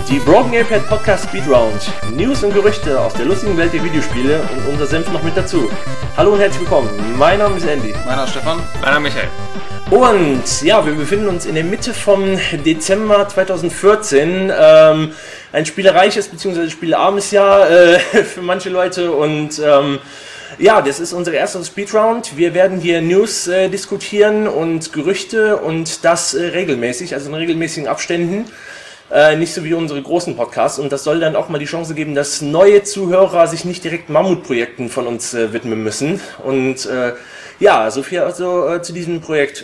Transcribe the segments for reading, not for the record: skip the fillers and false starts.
Die Broken Gamepad Podcast Speedround. News und Gerüchte aus der lustigen Welt der Videospiele und unser Senf noch mit dazu. Hallo und herzlich willkommen. Mein Name ist Andy. Meiner ist Stefan. Meiner Michael. Und ja, wir befinden uns in der Mitte vom Dezember 2014. Ein spielereiches bzw. spielarmes Jahr für manche Leute und ja, das ist unsere erste Speedround. Wir werden hier News diskutieren und Gerüchte und das regelmäßig, also in regelmäßigen Abständen. Nicht so wie unsere großen Podcasts, und das soll dann auch mal die Chance geben, dass neue Zuhörer sich nicht direkt Mammutprojekten von uns widmen müssen. Und ja, so viel also zu diesem Projekt.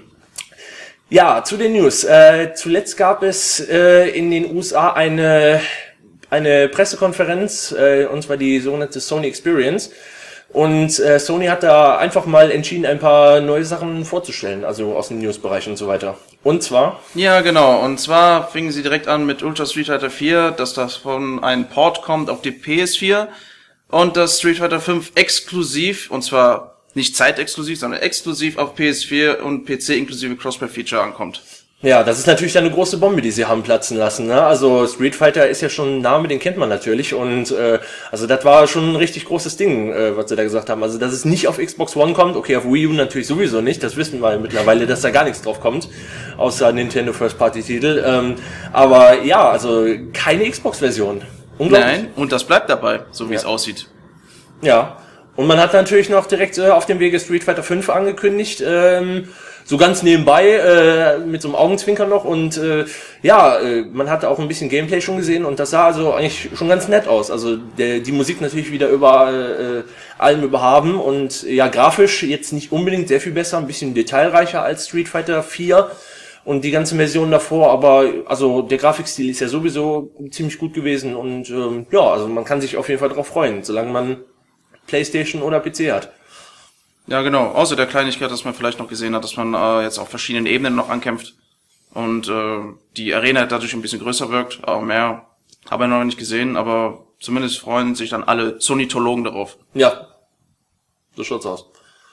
Ja, zu den News. Zuletzt gab es in den USA eine Pressekonferenz, und zwar die sogenannte Sony Experience. Und Sony hat da einfach mal entschieden, ein paar neue Sachen vorzustellen, also aus dem News-Bereich und so weiter. Und zwar? Ja, genau. Und zwar fingen sie direkt an mit Ultra Street Fighter 4, dass das von einem Port kommt auf die PS4 und dass Street Fighter 5 exklusiv, und zwar nicht zeitexklusiv, sondern exklusiv auf PS4 und PC inklusive Crossplay-Feature ankommt. Ja, das ist natürlich eine große Bombe, die sie haben platzen lassen, ne? Also Street Fighter ist ja schon ein Name, den kennt man natürlich, und also das war schon ein richtig großes Ding, was sie da gesagt haben. Also dass es nicht auf Xbox One kommt, okay, auf Wii U natürlich sowieso nicht, das wissen wir mittlerweile, dass da gar nichts drauf kommt, außer Nintendo First-Party-Titel. Aber ja, also keine Xbox-Version. Unglaublich. Nein, und das bleibt dabei, so wie es aussieht. Ja, und man hat natürlich noch direkt auf dem Wege Street Fighter 5 angekündigt, so ganz nebenbei, mit so einem Augenzwinkern noch, und ja, man hatte auch ein bisschen Gameplay schon gesehen, und das sah also eigentlich schon ganz nett aus. Also die Musik natürlich wieder über allem überhaben, und ja, grafisch jetzt nicht unbedingt sehr viel besser, ein bisschen detailreicher als Street Fighter 4 und die ganze Version davor, aber also der Grafikstil ist ja sowieso ziemlich gut gewesen, und ja, also man kann sich auf jeden Fall drauf freuen, solange man PlayStation oder PC hat. Ja, genau. Außer der Kleinigkeit, dass man vielleicht noch gesehen hat, dass man jetzt auf verschiedenen Ebenen noch ankämpft und die Arena dadurch ein bisschen größer wirkt. Aber mehr habe ich noch nicht gesehen, aber zumindest freuen sich dann alle Zonitologen darauf. Ja, so schaut's aus.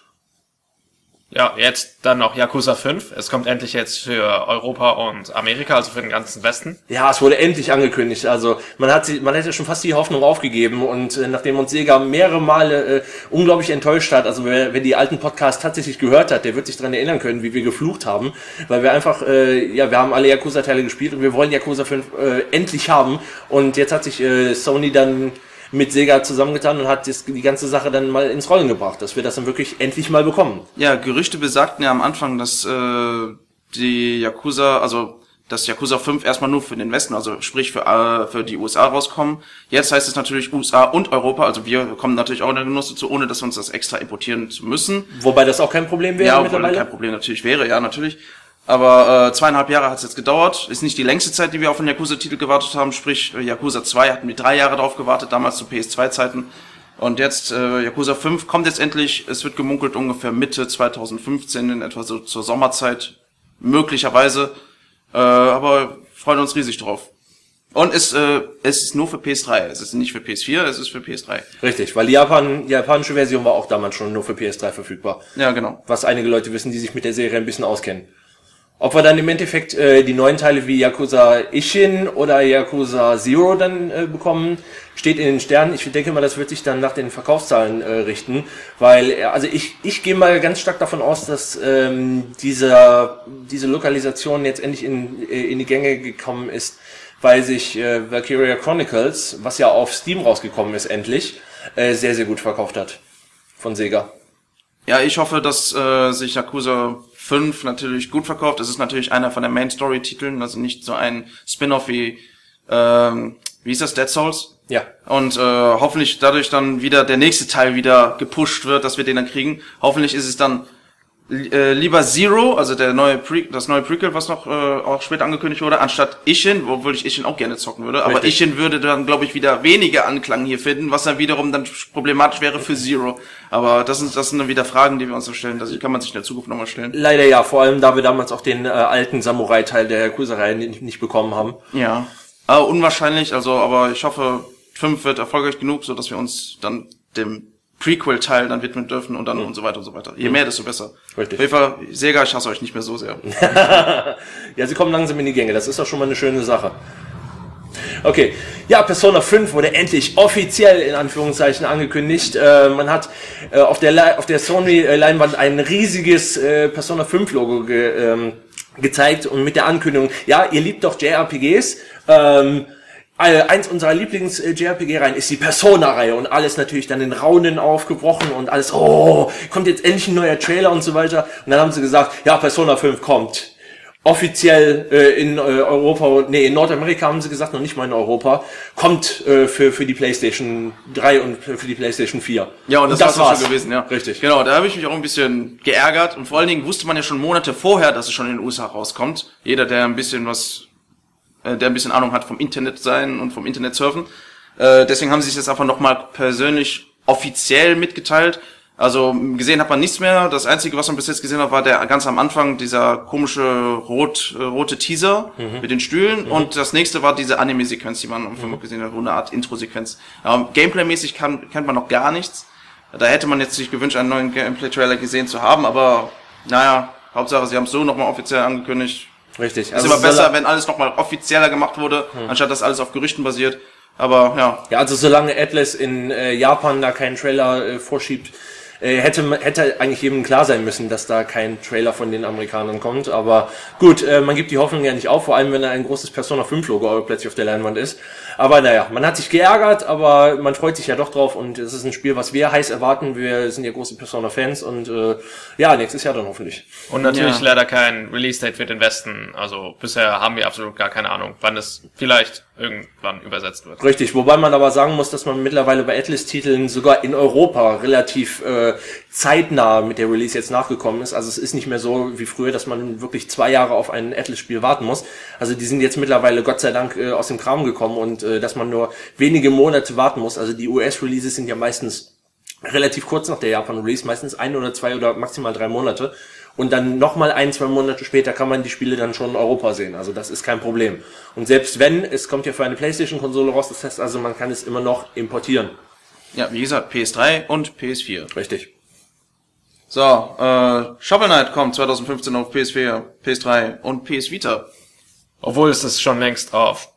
Ja, jetzt dann noch Yakuza 5. Es kommt endlich jetzt für Europa und Amerika, also für den ganzen Westen. Ja, es wurde endlich angekündigt. Also man hat ja schon fast die Hoffnung aufgegeben, und nachdem uns Sega mehrere Male unglaublich enttäuscht hat, also wer die alten Podcasts tatsächlich gehört hat, der wird sich daran erinnern können, wie wir geflucht haben, weil wir einfach, ja, wir haben alle Yakuza-Teile gespielt und wir wollen Yakuza 5 endlich haben, und jetzt hat sich Sony dann mit Sega zusammengetan und hat die ganze Sache dann mal ins Rollen gebracht, dass wir das dann wirklich endlich mal bekommen. Ja, Gerüchte besagten ja am Anfang, dass die Yakuza, also dass Yakuza 5 erstmal nur für den Westen, also sprich für die USA rauskommen. Jetzt heißt es natürlich USA und Europa, also wir kommen natürlich auch in den Genuss dazu, ohne dass wir uns das extra importieren zu müssen. Wobei das auch kein Problem wäre ja, mittlerweile. Ja, kein Problem natürlich wäre, ja, natürlich. Aber 2,5 Jahre hat es jetzt gedauert. Ist nicht die längste Zeit, die wir auf einen Yakuza-Titel gewartet haben. Sprich, Yakuza 2 hatten wir 3 Jahre drauf gewartet, damals zu PS2-Zeiten. Und jetzt Yakuza 5 kommt jetzt endlich. Es wird gemunkelt ungefähr Mitte 2015, in etwa so zur Sommerzeit, möglicherweise. Aber freuen uns riesig drauf. Und es ist nur für PS3. Es ist nicht für PS4, es ist für PS3. Richtig, weil die japanische Version war auch damals schon nur für PS3 verfügbar. Ja, genau. Was einige Leute wissen, die sich mit der Serie ein bisschen auskennen. Ob wir dann im Endeffekt die neuen Teile wie Yakuza Ishin oder Yakuza Zero dann bekommen, steht in den Sternen. Ich denke mal, das wird sich dann nach den Verkaufszahlen richten, weil also ich gehe mal ganz stark davon aus, dass diese Lokalisation jetzt endlich in die Gänge gekommen ist, weil sich Valkyria Chronicles, was ja auf Steam rausgekommen ist endlich, sehr, sehr gut verkauft hat von Sega. Ja, ich hoffe, dass sich Yakuza 5 natürlich gut verkauft. Es ist natürlich einer von den Main-Story-Titeln, also nicht so ein Spin-off wie hieß das, Dead Souls? Ja. Und hoffentlich dadurch dann wieder der nächste Teil wieder gepusht wird, dass wir den dann kriegen. Hoffentlich ist es dann lieber Zero, also das neue Prequel, was noch auch später angekündigt wurde, anstatt Ishin, obwohl ich Ishin auch gerne zocken würde. Aber Richtig. Ishin würde dann, glaube ich, wieder weniger Anklang hier finden, was dann wiederum dann problematisch wäre für Zero. Aber das sind dann wieder Fragen, die wir uns noch stellen. Das kann man sich in der Zukunft nochmal stellen. Leider ja, vor allem da wir damals auch den alten Samurai-Teil der Yakuza-Reihe nicht bekommen haben. Ja, unwahrscheinlich, also, aber ich hoffe, 5 wird erfolgreich genug, so dass wir uns dann dem Prequel-Teil dann widmen dürfen und dann und so weiter und so weiter. Je mehr, desto besser. Richtig. Auf jeden Fall, Sega, ich hasse euch nicht mehr so sehr. Ja, sie kommen langsam in die Gänge. Das ist doch schon mal eine schöne Sache. Okay. Ja, Persona 5 wurde endlich offiziell in Anführungszeichen angekündigt. Man hat auf der Sony-Leinwand ein riesiges Persona 5 Logo gezeigt und mit der Ankündigung, ja, ihr liebt doch JRPGs. Eins unserer Lieblings-JRPG-Reihen ist die Persona-Reihe und alles natürlich dann in Raunen aufgebrochen und alles, oh, kommt jetzt endlich ein neuer Trailer und so weiter. Und dann haben sie gesagt, ja, Persona 5 kommt. Offiziell in Europa, in Nordamerika haben sie gesagt, noch nicht mal in Europa, kommt für die PlayStation 3 und für die PlayStation 4. Ja, und das war's schon gewesen, ja. Richtig. Genau, da habe ich mich auch ein bisschen geärgert und vor allen Dingen wusste man ja schon Monate vorher, dass es schon in den USA rauskommt. Jeder, der ein bisschen Ahnung hat vom Internet sein und vom Internet surfen. Deswegen haben sie es jetzt einfach nochmal persönlich offiziell mitgeteilt. Also gesehen hat man nichts mehr. Das Einzige, was man bis jetzt gesehen hat, war der ganz am Anfang dieser komische rote Teaser mit den Stühlen. Und das nächste war diese Anime-Sequenz, die man am Anfang gesehen hat, eine Art Intro-Sequenz. Gameplay-mäßig kennt man noch gar nichts. Da hätte man jetzt sich gewünscht, einen neuen Gameplay-Trailer gesehen zu haben. Aber naja, Hauptsache, sie haben es so nochmal offiziell angekündigt. Richtig. Also ist immer besser, wenn alles nochmal offizieller gemacht wurde, anstatt dass alles auf Gerüchten basiert. Aber ja. Ja, also solange Atlus in Japan da keinen Trailer vorschiebt, hätte eigentlich jedem klar sein müssen, dass da kein Trailer von den Amerikanern kommt. Aber gut, man gibt die Hoffnung ja nicht auf, vor allem wenn da ein großes Persona 5 Logo plötzlich auf der Leinwand ist. Aber naja, man hat sich geärgert, aber man freut sich ja doch drauf und es ist ein Spiel, was wir heiß erwarten. Wir sind ja große Persona-Fans und ja, nächstes Jahr dann hoffentlich. Und natürlich leider kein Release-Date für den Westen. Also bisher haben wir absolut gar keine Ahnung, wann es vielleicht irgendwann übersetzt wird. Richtig, wobei man aber sagen muss, dass man mittlerweile bei Atlus-Titeln sogar in Europa relativ zeitnah mit der Release jetzt nachgekommen ist. Also es ist nicht mehr so wie früher, dass man wirklich 2 Jahre auf ein Atlus-Spiel warten muss. Also die sind jetzt mittlerweile Gott sei Dank aus dem Kram gekommen und dass man nur wenige Monate warten muss. Also die US-Releases sind ja meistens relativ kurz nach der Japan-Release, meistens 1 oder 2 oder maximal 3 Monate. Und dann nochmal 1-2 Monate später kann man die Spiele dann schon in Europa sehen. Also das ist kein Problem. Und selbst wenn, es kommt ja für eine PlayStation-Konsole raus, das heißt also, man kann es immer noch importieren. Ja, wie gesagt, PS3 und PS4. Richtig. So, Shovel Knight kommt 2015 auf PS4, PS3 und PS Vita. Obwohl es das schon längst auf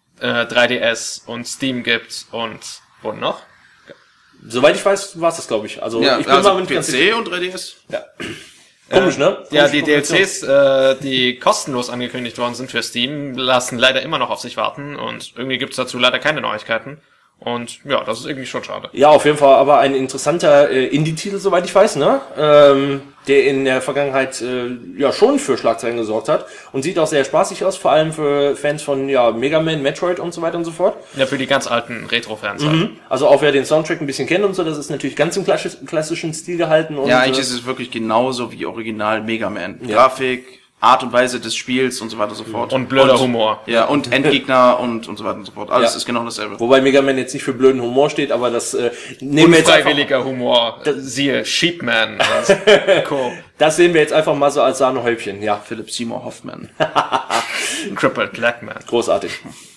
3DS und Steam gibt und noch? Soweit ich weiß, war es das, glaube ich. Also Ja, ich bin also mal mit PC und 3DS. Ja. Komisch, ne? Ja, Komische die Kombination. DLCs, die kostenlos angekündigt worden sind für Steam, lassen leider immer noch auf sich warten und irgendwie gibt's dazu leider keine Neuigkeiten. Und ja, das ist irgendwie schon schade. Ja, auf jeden Fall, aber ein interessanter Indie-Titel, soweit ich weiß, ne? Der in der Vergangenheit ja schon für Schlagzeilen gesorgt hat und sieht auch sehr spaßig aus, vor allem für Fans von Mega Man, Metroid und so weiter und so fort. Ja, für die ganz alten Retro-Fans halt. Also auch wer den Soundtrack ein bisschen kennt und so, das ist natürlich ganz im klassischen Stil gehalten. Und, Ja, eigentlich ist es wirklich genauso wie original Mega Man. Grafik, Art und Weise des Spiels und so weiter und so fort. Und blöder Humor. Ja, und Endgegner und so weiter und so fort. Alles Ja. ist genau dasselbe. Wobei Mega Man jetzt nicht für blöden Humor steht, aber das nehmen wir jetzt einfach, Unfreiwilliger Humor. Siehe Sheepman. Cool. das sehen wir jetzt einfach mal so als Sahnehäubchen. Ja, Philip Seymour Hoffman. Crippled Blackman. großartig.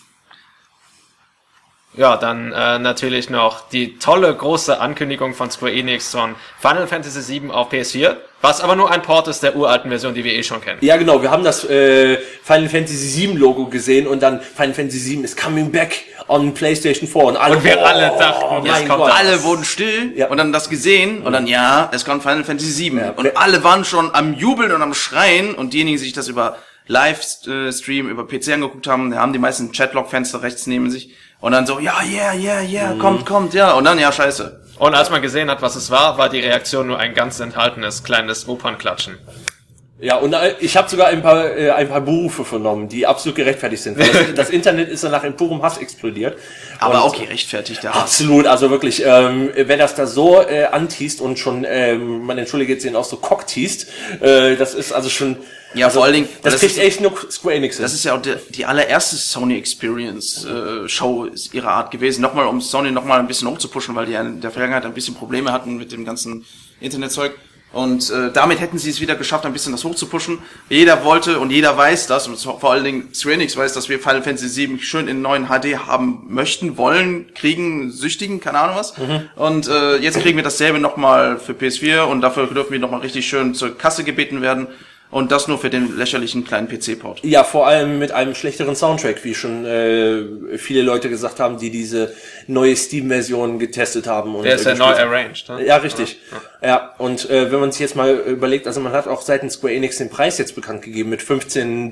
Ja, dann natürlich noch die tolle große Ankündigung von Square Enix von Final Fantasy VII auf PS4, was aber nur ein Port ist der uralten Version, die wir eh schon kennen. Ja, genau, wir haben das Final Fantasy VII Logo gesehen und dann Final Fantasy VII is coming back on PlayStation 4 und alle, wir alle dachten, jetzt mein kommt Gott. Alle wurden still Ja. und dann das gesehen und dann, es kommt Final Fantasy VII. Ja. Und alle waren schon am Jubeln und am Schreien und diejenigen, die sich das über Livestream, über PC angeguckt haben, haben die meisten Chatlog-Fenster rechts neben sich und dann so, kommt, ja. Und dann, scheiße. Und als man gesehen hat, was es war die Reaktion nur ein ganz enthaltenes kleines Opernklatschen. Ja, und ich habe sogar ein paar Berufe vernommen, die absolut gerechtfertigt sind. Das Internet ist danach in purem Hass explodiert. Aber Und auch gerechtfertigt, der Hass. absolut, also wirklich, wer das da so anteast und schon, man entschuldige jetzt den auch so cockteast, das ist also schon... Ja, vor allen Dingen, Das das kriegt ist- echt nur Square Enix hin. Das ist ja auch die allererste Sony Experience Show ihrer Art gewesen. Nochmal, um Sony nochmal ein bisschen hochzupushen, weil die in der Vergangenheit ein bisschen Probleme hatten mit dem ganzen Internetzeug. Und damit hätten sie es wieder geschafft, ein bisschen das hochzupushen. Jeder wollte und jeder weiß das, und vor allen Dingen Square Enix weiß, dass wir Final Fantasy VII schön in neuen HD haben möchten, wollen, kriegen, süchtigen, keine Ahnung was. Und jetzt kriegen wir dasselbe nochmal für PS4 und dafür dürfen wir nochmal richtig schön zur Kasse gebeten werden. Und das nur für den lächerlichen kleinen PC-Port. Ja, vor allem mit einem schlechteren Soundtrack, wie schon viele Leute gesagt haben, die diese neue Steam-Version getestet haben. Und der ist ja neu arranged, ne? Ja, richtig. Ja, und wenn man sich jetzt mal überlegt, also man hat auch seitens Square Enix den Preis jetzt bekannt gegeben mit $15.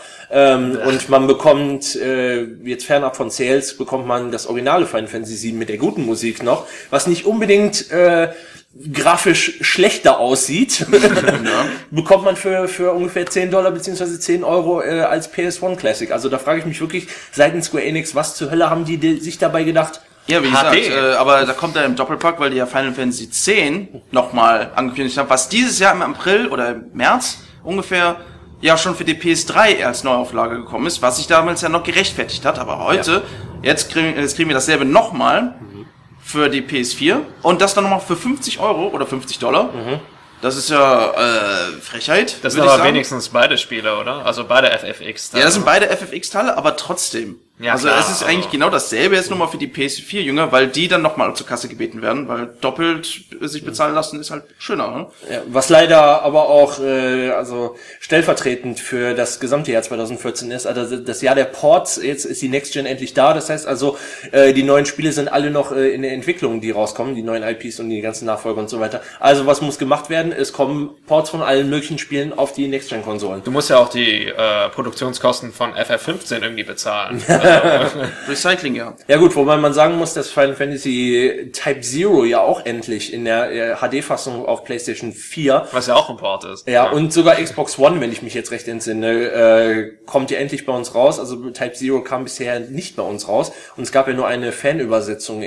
Und man bekommt, jetzt fernab von Sales, bekommt man das originale Final Fantasy VII mit der guten Musik noch, was nicht unbedingt grafisch schlechter aussieht, bekommt man für ungefähr $10 beziehungsweise 10 Euro als PS1 Classic. Also da frage ich mich wirklich seitens Square Enix, was zur Hölle haben die sich dabei gedacht? Ja, wie HD. gesagt, aber da kommt er im Doppelpack, weil die ja Final Fantasy X nochmal angekündigt haben, was dieses Jahr im April oder im März ungefähr ja schon für die PS3 als Neuauflage gekommen ist, was sich damals ja noch gerechtfertigt hat, aber heute, jetzt kriegen wir dasselbe nochmal für die PS4 und das dann nochmal für 50 Euro oder $50. Das ist ja Frechheit. Das sind aber wenigstens beide Spiele, oder? Also beide FFX-Teile. Ja, das sind beide FFX-Teile, aber trotzdem. Ja, also klar, es ist eigentlich genau dasselbe jetzt nur mal für die PS4-Jünger, weil die dann nochmal zur Kasse gebeten werden, weil doppelt sich bezahlen lassen ist halt schöner. Ne? Ja, was leider aber auch also stellvertretend für das gesamte Jahr 2014 ist, also das Jahr der Ports, jetzt ist die Next Gen endlich da, das heißt also, die neuen Spiele sind alle noch in der Entwicklung, die rauskommen, die neuen IPs und die ganzen Nachfolger und so weiter. Also was muss gemacht werden? Es kommen Ports von allen möglichen Spielen auf die Next Gen Konsolen. Du musst ja auch die Produktionskosten von FF15 irgendwie bezahlen. Recycling, ja. Ja gut, wobei man sagen muss, dass Final Fantasy Type Zero ja auch endlich in der HD-Fassung auf PlayStation 4, Was ja auch ein Port ist. ja, und sogar Xbox One, wenn ich mich jetzt recht entsinne, kommt ja endlich bei uns raus. Also Type Zero kam bisher nicht bei uns raus und es gab ja nur eine Fanübersetzung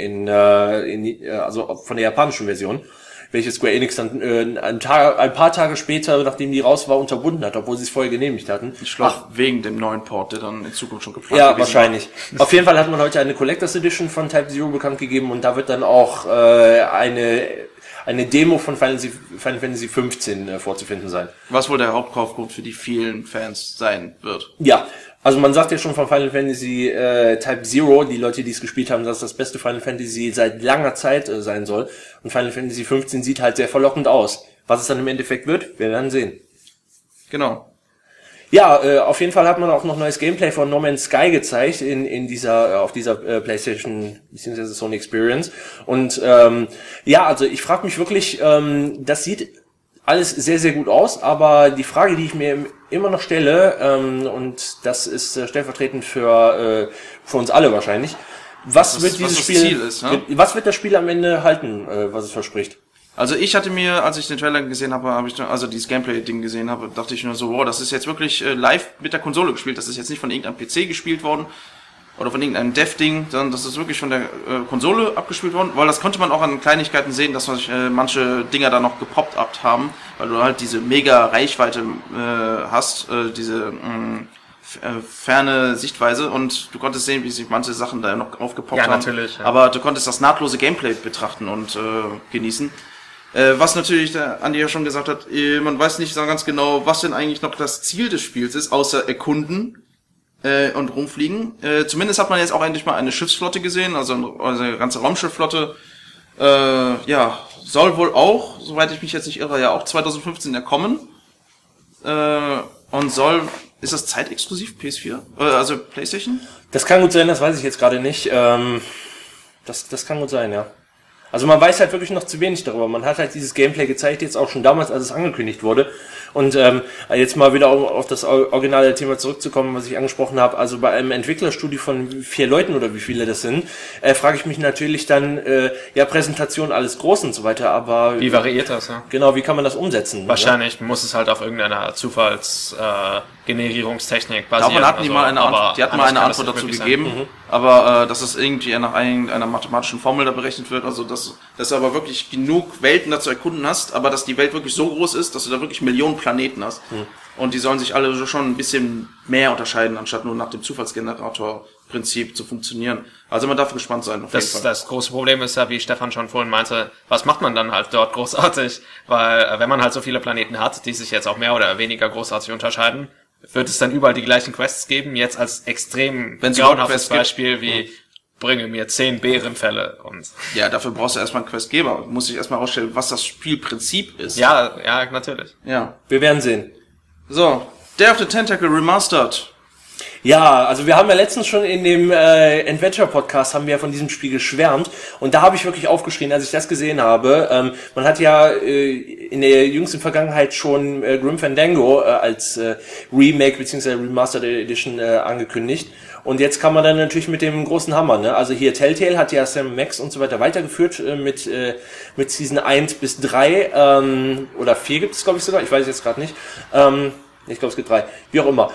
also von der japanischen Version, welche Square Enix dann ein paar Tage später, nachdem die raus war, unterbunden hat, obwohl sie es vorher genehmiert hatten. Ich glaube, wegen dem neuen Port, der dann in Zukunft schon geplant Ja, gewesen wahrscheinlich. Auf jeden Fall hat man heute eine Collectors Edition von Type Zero bekannt gegeben und da wird dann auch eine Demo von Final Fantasy 15 vorzufinden sein. Was wohl der Hauptkaufgrund für die vielen Fans sein wird. Ja, also man sagt ja schon von Final Fantasy Type Zero, die Leute, die es gespielt haben, dass das beste Final Fantasy seit langer Zeit sein soll. Und Final Fantasy 15 sieht halt sehr verlockend aus. Was es dann im Endeffekt wird, wir werden sehen. Genau. Ja, auf jeden Fall hat man auch noch neues Gameplay von No Man's Sky gezeigt auf dieser PlayStation bzw. Sony Experience. Und ja, also ich frage mich wirklich, das sieht alles sehr, sehr gut aus, aber die Frage, die ich mir immer noch stelle, und das ist stellvertretend für uns alle wahrscheinlich, was wird dieses Spiel, Ziel ist, ne? was wird das Spiel am Ende halten, was es verspricht? Also ich hatte mir, als ich den Trailer gesehen habe, also dieses Gameplay-Ding gesehen habe, dachte ich nur so, wow, das ist jetzt wirklich live mit der Konsole gespielt. Das ist jetzt nicht von irgendeinem PC gespielt worden oder von irgendeinem Dev-Ding, sondern das ist wirklich von der Konsole abgespielt worden, weil das konnte man auch an Kleinigkeiten sehen, dass manche Dinger da noch gepoppt up haben, weil du halt diese mega Reichweite hast, diese ferne Sichtweise und du konntest sehen, wie sich manche Sachen da noch aufgepoppt haben. Natürlich. Ja. Aber du konntest das nahtlose Gameplay betrachten und genießen. Was natürlich der Andi ja schon gesagt hat, man weiß nicht so ganz genau, was denn eigentlich noch das Ziel des Spiels ist, außer erkunden und rumfliegen. Zumindest hat man jetzt auch endlich mal eine Schiffsflotte gesehen, also eine ganze Raumschiffflotte. Ja, soll wohl auch, soweit ich mich jetzt nicht irre, ja auch 2015 ja kommen. Und ist das zeitexklusiv PS4? Also PlayStation? Das kann gut sein, das weiß ich jetzt gerade nicht. Das kann gut sein, ja. Also man weiß halt wirklich noch zu wenig darüber. Man hat halt dieses Gameplay gezeigt, jetzt auch schon damals, als es angekündigt wurde. Und jetzt mal wieder auf das originale Thema zurückzukommen, was ich angesprochen habe. Also bei einem Entwicklerstudio von 4 Leuten oder wie viele das sind, frage ich mich natürlich dann, ja, Präsentation, alles groß und so weiter, aber... Wie variiert das, ja? Genau, wie kann man das umsetzen? Wahrscheinlich muss es halt auf irgendeiner Zufallsgenerierungstechnik basieren. Davon hatten die mal eine Antwort dazu gegeben, aber dass es irgendwie nach einer mathematischen Formel da berechnet wird, also dass du aber wirklich genug Welten da zu erkunden hast, aber dass die Welt wirklich so groß ist, dass du da wirklich Millionen Planeten hast. Und die sollen sich alle schon ein bisschen mehr unterscheiden, anstatt nur nach dem Zufallsgenerator-Prinzip zu funktionieren. Also man darf gespannt sein. Auf jeden Fall. Das große Problem ist ja, wie Stefan schon vorhin meinte, was macht man dann halt dort großartig? Weil wenn man halt so viele Planeten hat, die sich jetzt auch mehr oder weniger großartig unterscheiden, wird es dann überall die gleichen Quests geben, jetzt als extrem grauenhaftes Beispiel wie bringe mir 10 Bärenfälle und... Ja, dafür brauchst du erstmal einen Questgeber. Du musst dich erstmal ausstellen, was das Spielprinzip ist. Ja, natürlich. Ja. Wir werden sehen. So, Day of the Tentacle Remastered. Ja, also wir haben ja letztens schon in dem Adventure-Podcast haben wir ja von diesem Spiel geschwärmt und da habe ich wirklich aufgeschrien, als ich das gesehen habe. Man hat ja in der jüngsten Vergangenheit schon Grim Fandango als Remake bzw. Remastered Edition angekündigt und jetzt kann man dann natürlich mit dem großen Hammer, ne? Also hier Telltale hat ja Sam Max und so weiter weitergeführt mit Season 1 bis 3 oder 4 gibt es glaube ich sogar, ich weiß jetzt gerade nicht. Ich glaube, es gibt 3. Wie auch immer.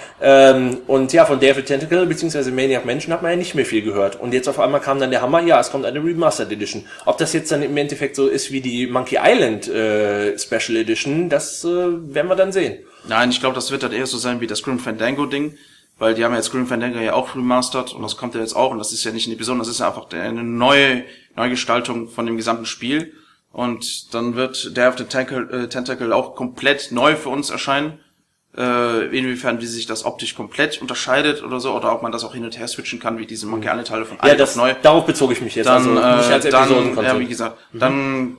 Und ja, von Day of the Tentacle bzw. Maniac Mansion hat man ja nicht mehr viel gehört. Und jetzt auf einmal kam dann der Hammer, ja, es kommt eine Remastered Edition. Ob das jetzt dann im Endeffekt so ist wie die Monkey Island Special Edition, das werden wir dann sehen. Nein, ich glaube, das wird dann eher so sein wie das Grim Fandango Ding, weil die haben ja jetzt Grim Fandango ja auch remastered und das kommt ja jetzt auch und das ist ja nicht eine Episode, das ist ja einfach eine neue Gestaltung von dem gesamten Spiel. Und dann wird Day of the Tentacle auch komplett neu für uns erscheinen. Inwiefern wie sich das optisch komplett unterscheidet oder so, oder ob man das auch hin und her switchen kann, wie diese Monkey Island Teile von alt auf neu. Darauf bezog ich mich jetzt, dann, nicht als Episodenkonzept. Ja, wie gesagt, dann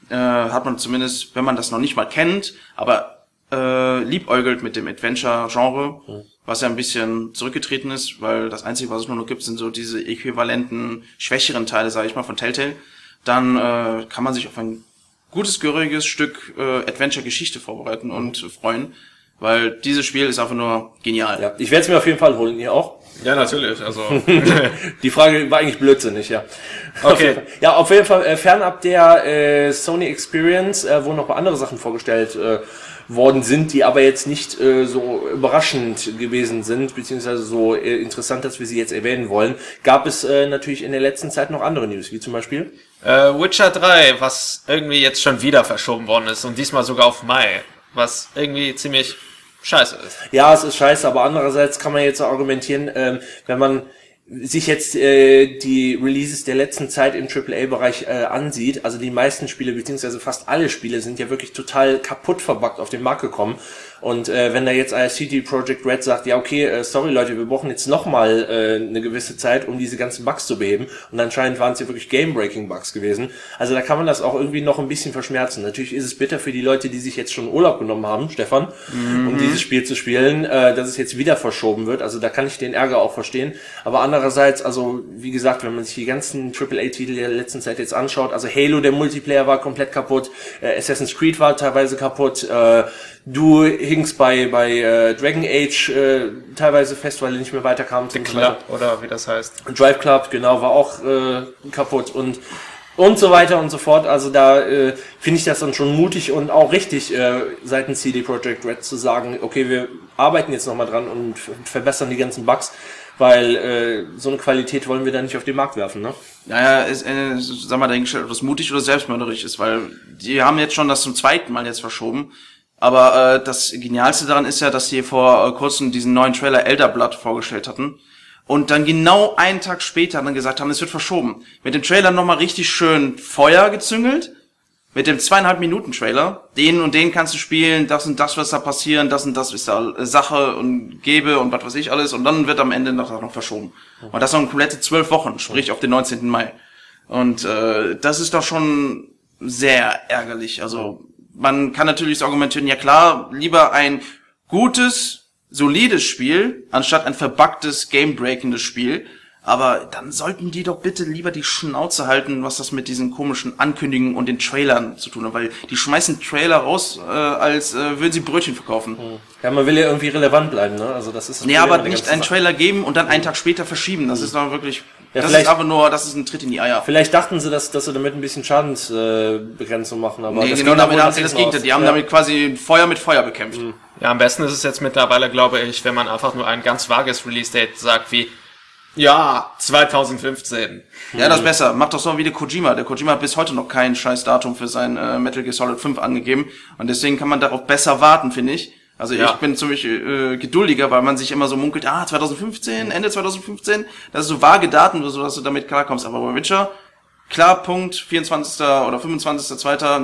hat man zumindest, wenn man das noch nicht mal kennt, aber liebäugelt mit dem Adventure-Genre, was ja ein bisschen zurückgetreten ist, weil das Einzige, was es nur noch gibt, sind so diese äquivalenten, schwächeren Teile, sage ich mal, von Telltale. Dann kann man sich auf ein gutes, gehöriges Stück Adventure-Geschichte vorbereiten und freuen. Weil dieses Spiel ist einfach nur genial. Ja, ich werde es mir auf jeden Fall holen, ihr auch? Ja, natürlich, also. Die Frage war eigentlich blödsinnig, ja. Okay. Ja, auf jeden Fall, fernab der Sony Experience, wo noch andere Sachen vorgestellt worden sind, die aber jetzt nicht so überraschend gewesen sind, beziehungsweise so interessant, dass wir sie jetzt erwähnen wollen, gab es natürlich in der letzten Zeit noch andere News, wie zum Beispiel Witcher 3, was irgendwie jetzt schon wieder verschoben worden ist und diesmal sogar auf Mai. Was irgendwie ziemlich scheiße ist. Ja, es ist scheiße, aber andererseits kann man jetzt argumentieren, wenn man sich jetzt die Releases der letzten Zeit im AAA-Bereich ansieht, also die meisten Spiele, beziehungsweise fast alle Spiele sind ja wirklich total kaputt verbuggt auf den Markt gekommen. Und wenn da jetzt CD Projekt Red sagt, ja okay, sorry Leute, wir brauchen jetzt nochmal eine gewisse Zeit, um diese ganzen Bugs zu beheben. Und anscheinend waren es ja wirklich Game-Breaking-Bugs gewesen. Also da kann man das auch irgendwie noch ein bisschen verschmerzen. Natürlich ist es bitter für die Leute, die sich jetzt schon Urlaub genommen haben, Stefan, um dieses Spiel zu spielen, dass es jetzt wieder verschoben wird. Also da kann ich den Ärger auch verstehen. Aber andererseits, also wie gesagt, wenn man sich die ganzen AAA-Titel der letzten Zeit jetzt anschaut, also Halo, der Multiplayer war komplett kaputt, Assassin's Creed war teilweise kaputt, du hingst bei Dragon Age teilweise fest, weil du nicht mehr weiterkamst. The Club, oder wie das heißt. Drive Club, genau, war auch kaputt und so weiter und so fort. Also da finde ich das dann schon mutig und auch richtig seitens CD Projekt Red zu sagen, okay, wir arbeiten jetzt nochmal dran und verbessern die ganzen Bugs, weil so eine Qualität wollen wir da nicht auf den Markt werfen, ne? Naja, sag mal dahingestellt, ob das mutig oder selbstmörderisch ist, weil die haben jetzt schon das zum zweiten Mal jetzt verschoben. Aber das Genialste daran ist ja, dass sie vor kurzem diesen neuen Trailer Elder Blood vorgestellt hatten und dann genau einen Tag später dann gesagt haben, es wird verschoben. Mit dem Trailer nochmal richtig schön Feuer gezüngelt, mit dem 2,5 Minuten Trailer, den kannst du spielen, das und das, was da passieren, das und das ist da Sache und Gebe und was weiß ich alles und dann wird am Ende noch verschoben. Und das noch komplette 12 Wochen, sprich auf den 19. Mai. Und das ist doch schon sehr ärgerlich, also man kann natürlich so argumentieren, ja klar, lieber ein gutes, solides Spiel, anstatt ein verbuggtes, game-breakendes Spiel. Aber dann sollten die doch bitte lieber die Schnauze halten, was das mit diesen komischen Ankündigungen und den Trailern zu tun hat. Weil die schmeißen Trailer raus, als würden sie Brötchen verkaufen. Ja, man will ja irgendwie relevant bleiben, ne? Also das ist das nee, aber nicht einen Trailer geben und dann einen Tag später verschieben. Das ist doch wirklich... Ja, das ist aber nur, das ist ein Tritt in die Eier. Vielleicht dachten sie, dass sie damit ein bisschen Schadensbegrenzung machen, aber nee, das genau, damit haben sie das Gegenteil. Die haben damit quasi Feuer mit Feuer bekämpft. Ja, am besten ist es jetzt mittlerweile, glaube ich, wenn man einfach nur ein ganz vages Release-Date sagt wie, ja, 2015. Ja, das ist besser. Macht doch so wie der Kojima. Der Kojima hat bis heute noch kein scheiß Datum für sein Metal Gear Solid 5 angegeben. Und deswegen kann man darauf besser warten, finde ich. Also ich bin ziemlich geduldiger, weil man sich immer so munkelt, 2015, Ende 2015, das ist so vage Daten, so dass du damit klarkommst. Aber bei Witcher, klar, Punkt, 24. oder 25.2.,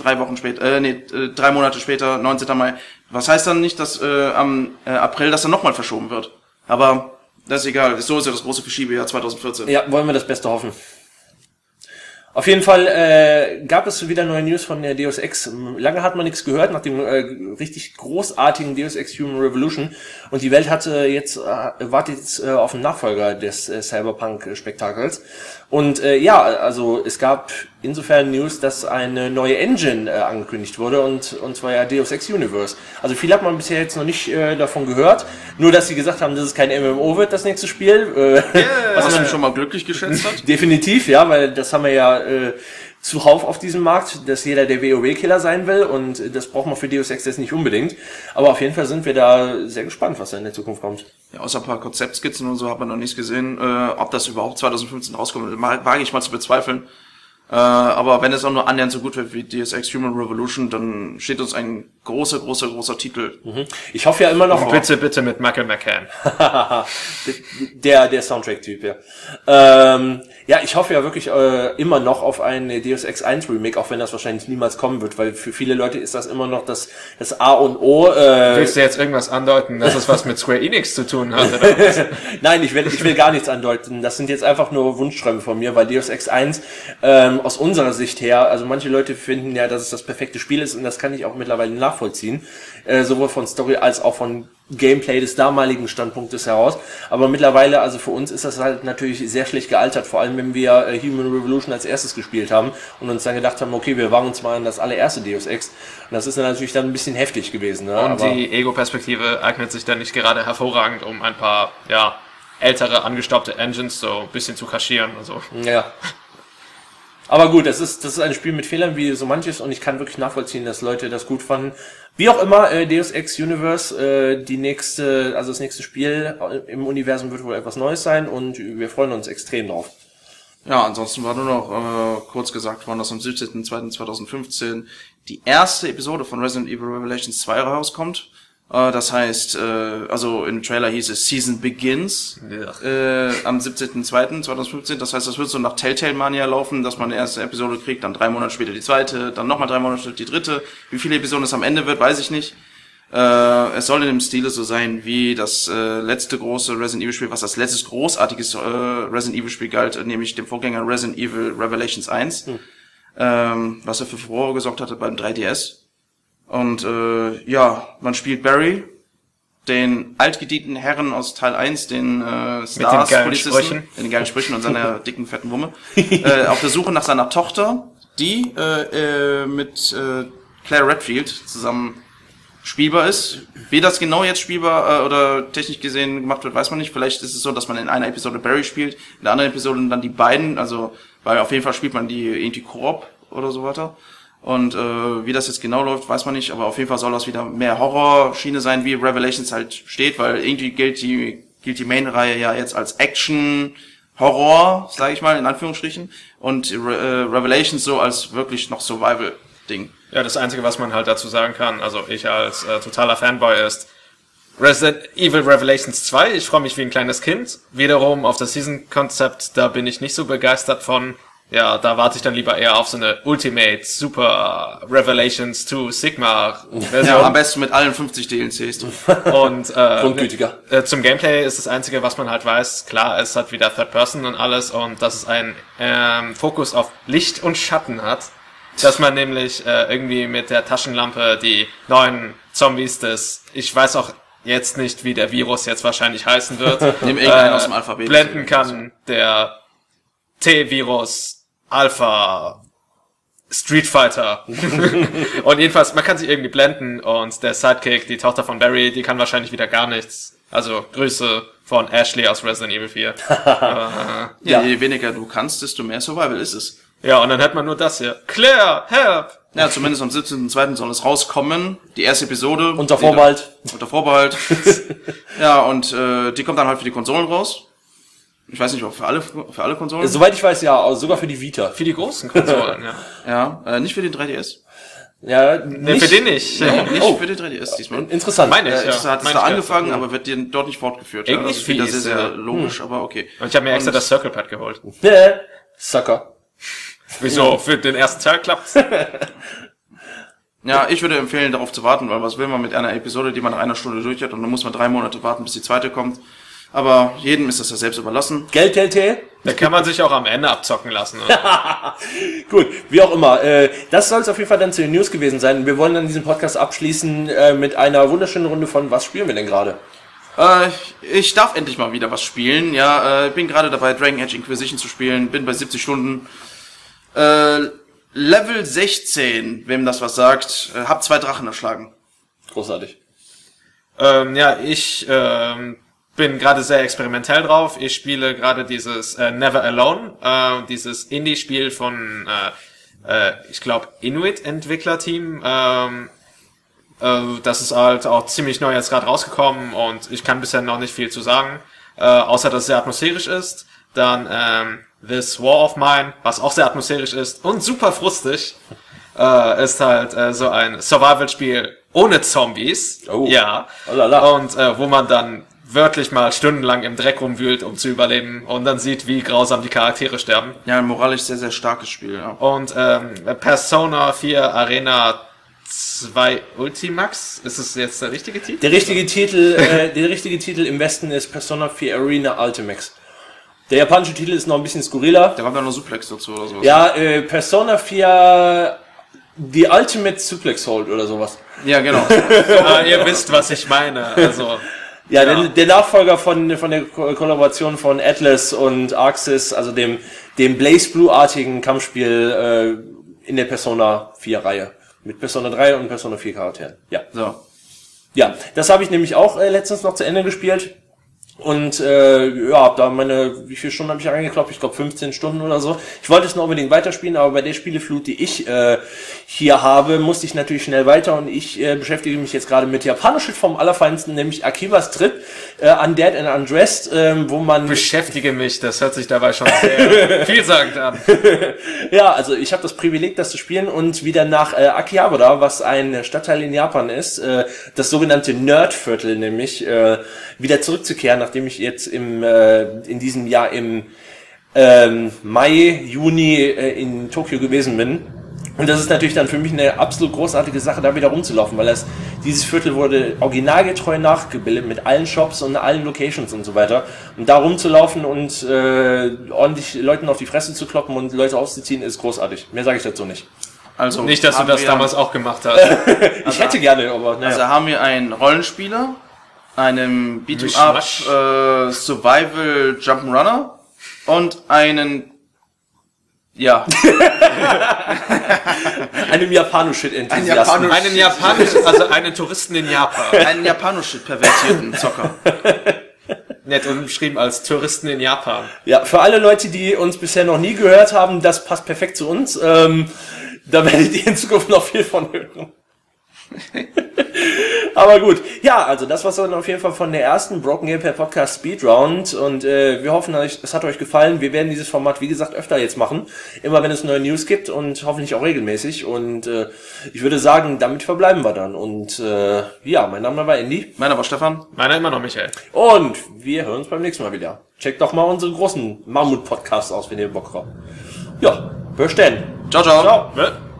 3 Monate später, 19. Mai. Was heißt dann nicht, dass am April das dann nochmal verschoben wird? Aber das ist egal, so ist ja das große Verschiebejahr 2014. Ja, wollen wir das Beste hoffen. Auf jeden Fall gab es wieder neue News von der Deus Ex. Lange hat man nichts gehört nach dem richtig großartigen Deus Ex Human Revolution. Und die Welt wartet jetzt auf einen Nachfolger des Cyberpunk-Spektakels. Und also es gab insofern News, dass eine neue Engine angekündigt wurde und zwar ja Deus Ex Universe. Also viel hat man bisher jetzt noch nicht davon gehört. Nur, dass sie gesagt haben, dass es kein MMO wird, das nächste Spiel. Was man schon mal glücklich geschätzt hat. Definitiv, ja, weil das haben wir ja zuhauf auf diesem Markt, dass jeder der WoW-Killer sein will und das braucht man für Deus Ex jetzt nicht unbedingt. Aber auf jeden Fall sind wir da sehr gespannt, was da in der Zukunft kommt. Ja, außer ein paar Konzeptskizzen und so hat man noch nichts gesehen. Ob das überhaupt 2015 rauskommt, wage ich mal zu bezweifeln. Aber wenn es auch nur annähernd so gut wird wie Deus Ex Human Revolution, dann steht uns ein großer Titel. Ich hoffe ja immer noch... Bitte mit Michael McCann. der Soundtrack-Typ, ja. Ich hoffe ja wirklich immer noch auf ein Deus Ex 1 Remake, auch wenn das wahrscheinlich niemals kommen wird, weil für viele Leute ist das immer noch das A und O. Willst du jetzt irgendwas andeuten, dass es was mit Square Enix zu tun hat? Oder? Nein, ich will gar nichts andeuten. Das sind jetzt einfach nur Wunschträume von mir, weil Deus Ex 1 aus unserer Sicht her, also manche Leute finden ja, dass es das perfekte Spiel ist und das kann ich auch mittlerweile nachvollziehen, sowohl von Story als auch von Gameplay des damaligen Standpunktes heraus, aber mittlerweile, also für uns ist das halt natürlich sehr schlecht gealtert, vor allem wenn wir Human Revolution als erstes gespielt haben und uns dann gedacht haben, okay, wir wagen uns mal an das allererste Deus Ex und das ist dann natürlich dann ein bisschen heftig gewesen. Ne? Und die Ego-Perspektive eignet sich dann nicht gerade hervorragend, um ein paar, ältere, angestaubte Engines so ein bisschen zu kaschieren und so. Ja. Aber gut, das ist ein Spiel mit Fehlern wie so manches und ich kann wirklich nachvollziehen, dass Leute das gut fanden. Wie auch immer, Deus Ex Universe, das nächste Spiel im Universum wird wohl etwas Neues sein und wir freuen uns extrem drauf. Ja, ansonsten war nur noch kurz gesagt worden, dass am 17.02.2015 die erste Episode von Resident Evil Revelations 2 rauskommt. Das heißt, also im Trailer hieß es Season Begins am 17.02.2015. Das heißt, das wird so nach Telltale Mania laufen, dass man die erste Episode kriegt, dann 3 Monate später die zweite, dann nochmal 3 Monate später die dritte. Wie viele Episoden es am Ende wird, weiß ich nicht. Es soll in dem Stile so sein wie das letzte große Resident Evil Spiel, was als letztes großartiges Resident Evil Spiel galt, nämlich dem Vorgänger Resident Evil Revelations 1, was er für Furore gesorgt hatte beim 3DS. Und man spielt Barry, den altgedienten Herren aus Teil 1, den Stars-Polizisten, mit den geilen Sprüchen und seiner dicken, fetten Wumme, auf der Suche nach seiner Tochter, die mit Claire Redfield zusammen spielbar ist. Wie das genau jetzt spielbar oder technisch gesehen gemacht wird, weiß man nicht. Vielleicht ist es so, dass man in einer Episode Barry spielt, in der anderen Episode dann die beiden, also weil auf jeden Fall spielt man die irgendwie Koop oder so weiter. Und wie das jetzt genau läuft, weiß man nicht, aber auf jeden Fall soll das wieder mehr Horrorschiene sein, wie Revelations halt steht, weil irgendwie gilt die Main-Reihe ja jetzt als Action-Horror, sage ich mal, in Anführungsstrichen, und Revelations so als wirklich noch Survival-Ding. Ja, das Einzige, was man halt dazu sagen kann, also ich als totaler Fanboy ist, Resident Evil Revelations 2, ich freue mich wie ein kleines Kind, wiederum auf das Season-Konzept, da bin ich nicht so begeistert von. Ja, da warte ich dann lieber eher auf so eine Ultimate Super Revelations 2 Sigma Version. Ja, am besten mit allen 50 DLCs. Und Grundgütiger. Zum Gameplay ist das Einzige, was man halt weiß, klar, es hat wieder Third Person und alles und dass es einen Fokus auf Licht und Schatten hat. Dass man nämlich irgendwie mit der Taschenlampe die neuen Zombies ich weiß auch jetzt nicht, wie der Virus jetzt wahrscheinlich heißen wird, Nimm irgendeinen aus dem Alphabet. blenden kann, der T-Virus Alpha Street Fighter. Und jedenfalls, man kann sich irgendwie blenden und der Sidekick, die Tochter von Barry, die kann wahrscheinlich wieder gar nichts. Also Grüße von Ashley aus Resident Evil 4. Ja, je weniger du kannst, desto mehr Survival ist es. Ja, und dann hört man nur das hier. Claire, help! Ja, zumindest am 17.02. soll es rauskommen. Die erste Episode. Unter Vorbehalt. Unter Vorbehalt. Ja, und die kommt dann halt für die Konsolen raus. Ich weiß nicht, ob für alle Konsolen. Soweit ich weiß, ja, sogar für die Vita. Für die großen Konsolen, ja. Ja, nicht für den 3DS. Ja, Nee, für den nicht. Nicht für den 3DS diesmal. Interessant. Meine ich, Es hat da angefangen, aber wird dort nicht fortgeführt. Irgendwie das ist wieder fies, sehr, sehr logisch, aber okay. Und ich habe mir extra das Circle Pad geholt. Sucker. Wieso? Für den ersten Teil klappt's. Ja, ich würde empfehlen, darauf zu warten, weil was will man mit einer Episode, die man nach einer Stunde durch hat und dann muss man 3 Monate warten, bis die zweite kommt. Aber jedem ist das ja selbst überlassen. Geld, Telltale? Da kann man sich auch am Ende abzocken lassen. Gut, wie auch immer. Das soll es auf jeden Fall dann zu den News gewesen sein. Wir wollen dann diesen Podcast abschließen mit einer wunderschönen Runde von Was spielen wir denn gerade? Ich darf endlich mal wieder was spielen. Ja, bin gerade dabei, Dragon Age Inquisition zu spielen. Bin bei 70 Stunden. Level 16, wem das was sagt. Hab 2 Drachen erschlagen. Großartig. Ich bin gerade sehr experimentell drauf. Ich spiele gerade dieses Never Alone, dieses Indie-Spiel von, ich glaube, Inuit-Entwicklerteam. Das ist halt auch ziemlich neu jetzt gerade rausgekommen und ich kann bisher noch nicht viel zu sagen, außer dass es sehr atmosphärisch ist. Dann This War of Mine, was auch sehr atmosphärisch ist und super frustig, ist halt so ein Survival-Spiel ohne Zombies. Oh. Ja. Oh la la. Und wo man dann wörtlich mal stundenlang im Dreck rumwühlt, um zu überleben und dann sieht, wie grausam die Charaktere sterben. Ja, ein moralisch sehr, sehr starkes Spiel. Ja. Und Persona 4 Arena 2 Ultimax, ist es jetzt der richtige Titel? Der richtige Titel im Westen ist Persona 4 Arena Ultimax. Der japanische Titel ist noch ein bisschen skurriler. Da kommt dann noch Suplex dazu oder sowas. Ja, Persona 4 The Ultimate Suplex Hold oder sowas. Ja, genau. Ihr wisst, was ich meine. Also Ja, der Nachfolger von der Kollaboration von Atlas und Arxis, also dem Blaze Blue-artigen Kampfspiel in der Persona 4 Reihe. Mit Persona 3 und Persona 4 Charakteren. Ja. So. Ja, das habe ich nämlich auch letztens noch zu Ende gespielt. Und hab da wie viele Stunden habe ich reingekloppt? Ich glaube 15 Stunden oder so. Ich wollte es noch unbedingt weiterspielen, aber bei der Spieleflut, die ich hier habe, musste ich natürlich schnell weiter und ich beschäftige mich jetzt gerade mit Japanisch vom Allerfeinsten, nämlich Akiba's Trip, Undead and Undressed, wo man... beschäftige mich, das hört sich dabei schon sehr vielsagend an. Ja, also ich habe das Privileg, das zu spielen und wieder nach Akihabara, was ein Stadtteil in Japan ist, das sogenannte Nerdviertel nämlich, wieder zurückzukehren, nachdem ich jetzt in diesem Jahr im Mai, Juni in Tokio gewesen bin. Und das ist natürlich dann für mich eine absolut großartige Sache, da wieder rumzulaufen, weil dieses Viertel wurde originalgetreu nachgebildet mit allen Shops und allen Locations und so weiter. Und da rumzulaufen und ordentlich Leuten auf die Fresse zu kloppen und Leute auszuziehen, ist großartig. Mehr sage ich dazu nicht. Also Nicht, dass du das damals auch gemacht hast. Ich hätte gerne, aber naja. Also haben wir einen Rollenspieler, einen Beat'em-up Survival Jump'n'Runner und einen einem Japanoshit-Enthusiasten. Einen japanischen, also einen Touristen in Japan. einen Japanoshit-pervertierten Zocker. Nett umschrieben als Touristen in Japan. Ja, für alle Leute, die uns bisher noch nie gehört haben, das passt perfekt zu uns. Da werdet ihr in Zukunft noch viel von hören. Aber gut, ja, also das war's dann auf jeden Fall von der ersten Broken Gameplay Podcast Speedround und wir hoffen, es hat euch gefallen. Wir werden dieses Format, wie gesagt, öfter jetzt machen, immer wenn es neue News gibt und hoffentlich auch regelmäßig und ich würde sagen, damit verbleiben wir dann und mein Name war Andy. Meiner war Stefan. Meiner immer noch Michael. Und wir hören uns beim nächsten Mal wieder. Checkt doch mal unsere großen Mammut-Podcasts aus, wenn ihr Bock habt. Ja, bis dann. Ciao, ciao. Ciao. Ja.